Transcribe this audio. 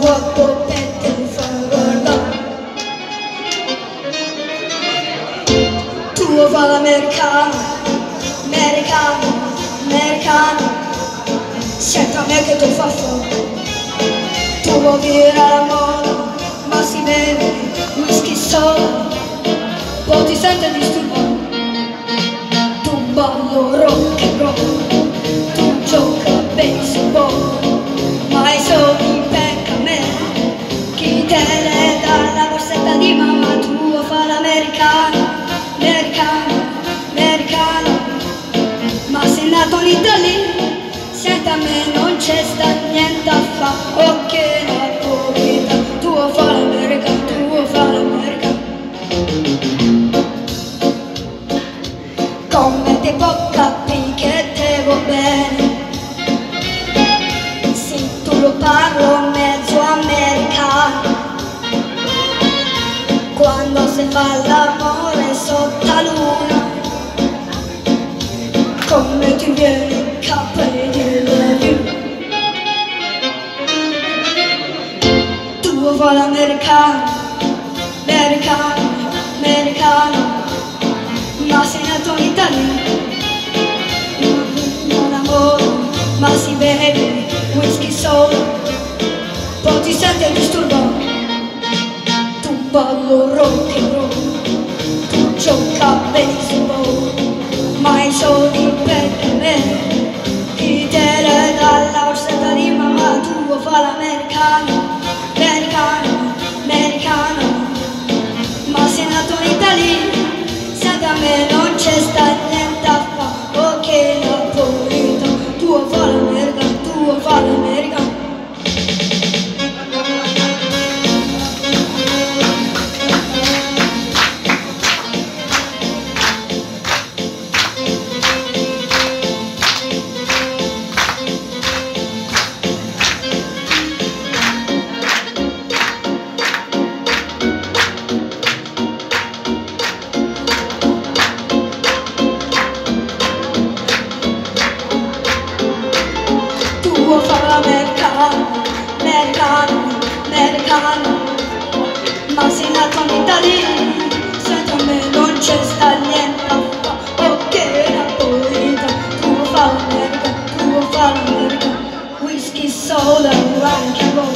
vuoto per te farò. Tu fa l'americano, americano, americano, sento a me che tu fa fuoco. Tu vuoi dire l'amore, ma si beve whisky solo, poi ti sente disturbato. Tu ballo rock and roll, tu gioca a baseball, ma i soldi pecca a me. Chi te ne dà la borsetta di mamma tua fa l'americano, americano, americano. Ma sei nato in Italia, senta a me non c'è sta niente a fa. Ok, la povertà, tu fa l'americano, tu fa l'americano. Come ti può capire che te va bene se tu lo parlo mezzo americano? Quando si fa l'amore sotto la luna, come ti viene in capo e ti levi. Tu fa l'americano, americano, americano, ma sei nato in Italia. Non amore, ma si beve whisky solo, poi ti senti disturbato. Tu ballo rock and roll, tu gioca a baseball, ma i soldi per me. Chi te le dà la borsetta di mamma tua fa l'americano, americano, americano. Ma sei nato in Italia, senta a me non c'è sta niente a fa. Ok, la povertà, tu fa l'americano, tu fa l'americano. Tu fa l'americano, americano, americano, ma sei nato in Italia, sento a me non c'è sta niente a fa. Ok, la povertà, tu fa l'americano, tu fa l'americano, whisky, soda, rock and roll.